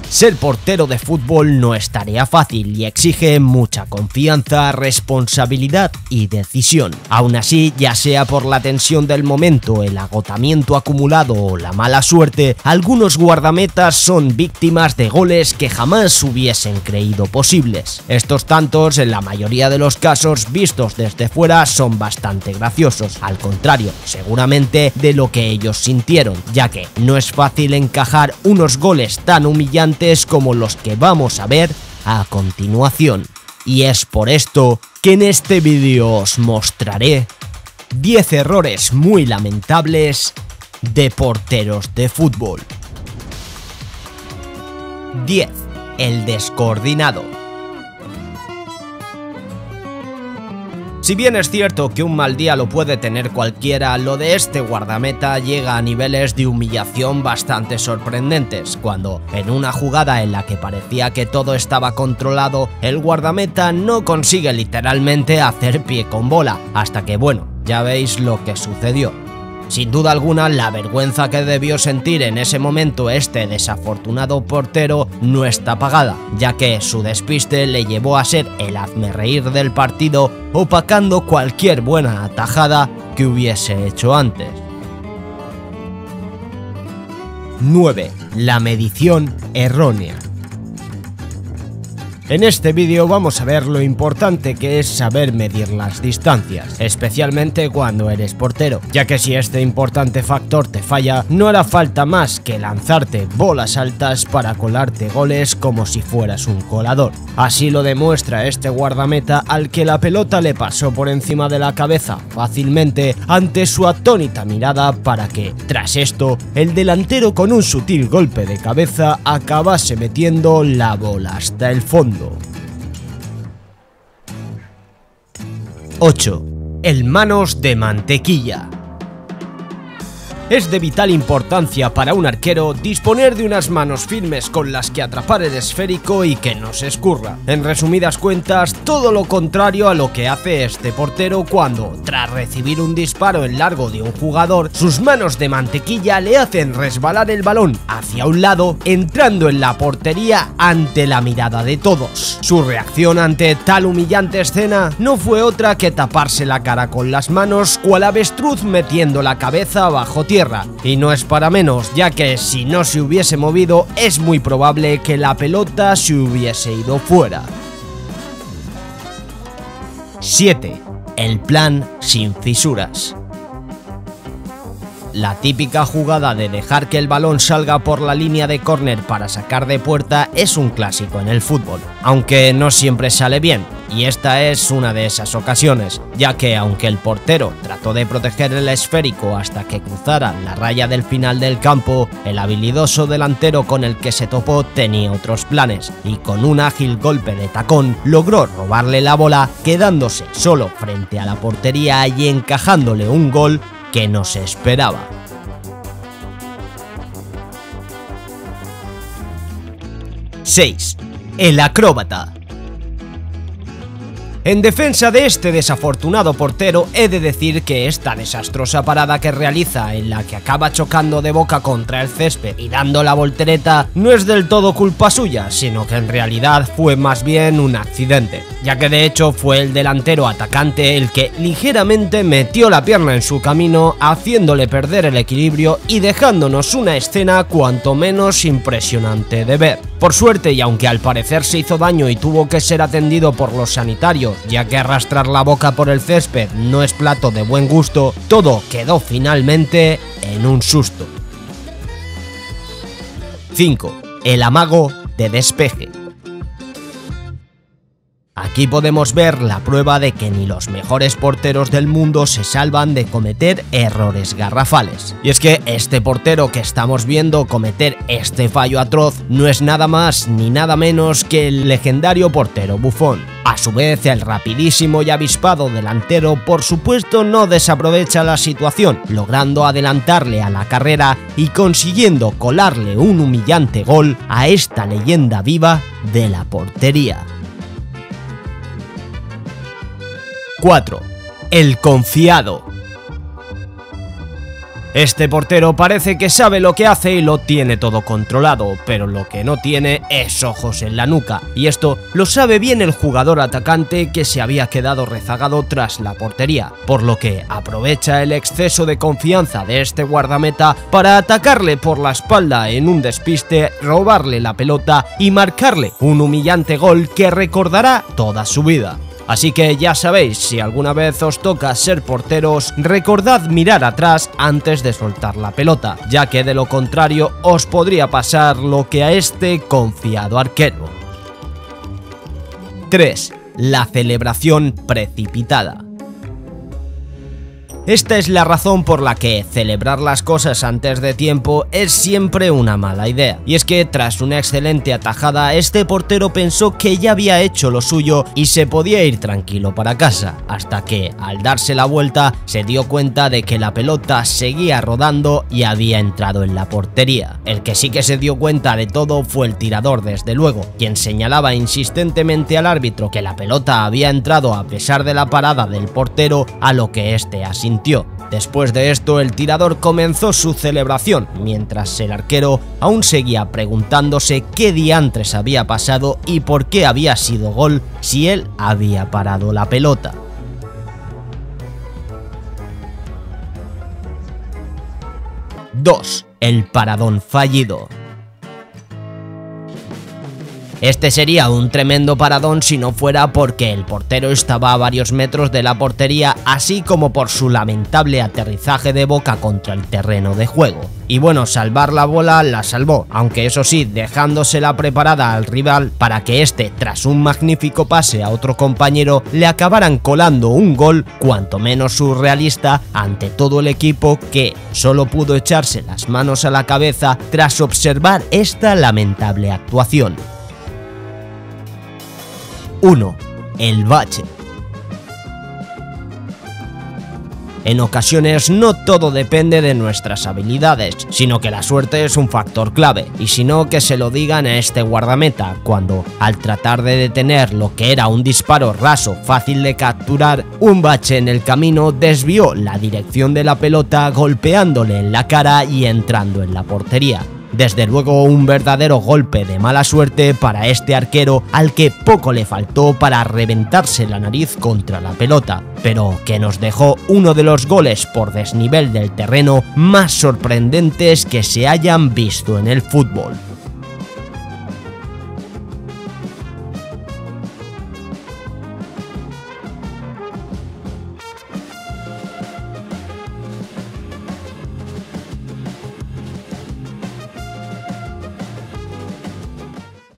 Ser portero de fútbol no es tarea fácil y exige mucha confianza, responsabilidad y decisión. Aún así, ya sea por la tensión del momento, el agotamiento acumulado o la mala suerte, algunos guardametas son víctimas de goles que jamás hubiesen creído posibles. Estos tantos, en la mayoría de los casos vistos desde fuera, son bastante graciosos, al contrario, seguramente, de lo que ellos sintieron, ya que no es fácil encajar unos goles tan humillantes como los que vamos a ver a continuación. Y es por esto que en este vídeo os mostraré 10 errores muy lamentables de porteros de fútbol. 10. El descoordinado. Si bien es cierto que un mal día lo puede tener cualquiera, lo de este guardameta llega a niveles de humillación bastante sorprendentes, cuando en una jugada en la que parecía que todo estaba controlado, el guardameta no consigue literalmente hacer pie con bola, hasta que bueno, ya veis lo que sucedió. Sin duda alguna, la vergüenza que debió sentir en ese momento este desafortunado portero no está pagada, ya que su despiste le llevó a ser el hazmerreír del partido, opacando cualquier buena atajada que hubiese hecho antes. 9. La medición errónea. En este vídeo vamos a ver lo importante que es saber medir las distancias, especialmente cuando eres portero, ya que si este importante factor te falla, no hará falta más que lanzarte bolas altas para colarte goles como si fueras un colador. Así lo demuestra este guardameta, al que la pelota le pasó por encima de la cabeza fácilmente ante su atónita mirada, para que, tras esto, el delantero con un sutil golpe de cabeza acabase metiendo la bola hasta el fondo. 8. El manos de mantequilla. Es de vital importancia para un arquero disponer de unas manos firmes con las que atrapar el esférico y que no se escurra. En resumidas cuentas, todo lo contrario a lo que hace este portero cuando, tras recibir un disparo en largo de un jugador, sus manos de mantequilla le hacen resbalar el balón hacia un lado, entrando en la portería ante la mirada de todos. Su reacción ante tal humillante escena no fue otra que taparse la cara con las manos, cual avestruz metiendo la cabeza bajo tierra. Y no es para menos, ya que si no se hubiese movido, es muy probable que la pelota se hubiese ido fuera. 7. El plan sin fisuras. La típica jugada de dejar que el balón salga por la línea de córner para sacar de puerta es un clásico en el fútbol, aunque no siempre sale bien, y esta es una de esas ocasiones, ya que aunque el portero trató de proteger el esférico hasta que cruzara la raya del final del campo, el habilidoso delantero con el que se topó tenía otros planes, y con un ágil golpe de tacón logró robarle la bola, quedándose solo frente a la portería y encajándole un gol que no se esperaba. 6. El acróbata. En defensa de este desafortunado portero, he de decir que esta desastrosa parada que realiza, en la que acaba chocando de boca contra el césped y dando la voltereta, no es del todo culpa suya, sino que en realidad fue más bien un accidente, ya que de hecho fue el delantero atacante el que ligeramente metió la pierna en su camino, haciéndole perder el equilibrio y dejándonos una escena cuanto menos impresionante de ver. Por suerte, y aunque al parecer se hizo daño y tuvo que ser atendido por los sanitarios, ya que arrastrar la boca por el césped no es plato de buen gusto, todo quedó finalmente en un susto. 5. El amago de despeje. Aquí podemos ver la prueba de que ni los mejores porteros del mundo se salvan de cometer errores garrafales. Y es que este portero que estamos viendo cometer este fallo atroz no es nada más ni nada menos que el legendario portero Buffon. A su vez, el rapidísimo y avispado delantero por supuesto no desaprovecha la situación, logrando adelantarle a la carrera y consiguiendo colarle un humillante gol a esta leyenda viva de la portería. 4. El confiado. Este portero parece que sabe lo que hace y lo tiene todo controlado, pero lo que no tiene es ojos en la nuca, y esto lo sabe bien el jugador atacante que se había quedado rezagado tras la portería, por lo que aprovecha el exceso de confianza de este guardameta para atacarle por la espalda en un despiste, robarle la pelota y marcarle un humillante gol que recordará toda su vida. Así que ya sabéis, si alguna vez os toca ser porteros, recordad mirar atrás antes de soltar la pelota, ya que de lo contrario os podría pasar lo que a este confiado arquero. 3. La celebración precipitada. Esta es la razón por la que celebrar las cosas antes de tiempo es siempre una mala idea. Y es que tras una excelente atajada, este portero pensó que ya había hecho lo suyo y se podía ir tranquilo para casa, hasta que, al darse la vuelta, se dio cuenta de que la pelota seguía rodando y había entrado en la portería. El que sí que se dio cuenta de todo fue el tirador, desde luego, quien señalaba insistentemente al árbitro que la pelota había entrado a pesar de la parada del portero, a lo que este asintió. Después de esto, el tirador comenzó su celebración, mientras el arquero aún seguía preguntándose qué diantres había pasado y por qué había sido gol si él había parado la pelota. 2. El paradón fallido. Este sería un tremendo paradón si no fuera porque el portero estaba a varios metros de la portería, así como por su lamentable aterrizaje de boca contra el terreno de juego. Y bueno, salvar la bola la salvó, aunque eso sí, dejándosela preparada al rival para que este, tras un magnífico pase a otro compañero, le acabaran colando un gol cuanto menos surrealista ante todo el equipo, que solo pudo echarse las manos a la cabeza tras observar esta lamentable actuación. 1. El bache. En ocasiones no todo depende de nuestras habilidades, sino que la suerte es un factor clave, y si no, que se lo digan a este guardameta, cuando, al tratar de detener lo que era un disparo raso fácil de capturar, un bache en el camino desvió la dirección de la pelota, golpeándole en la cara y entrando en la portería. Desde luego, un verdadero golpe de mala suerte para este arquero, al que poco le faltó para reventarse la nariz contra la pelota, pero que nos dejó uno de los goles por desnivel del terreno más sorprendentes que se hayan visto en el fútbol.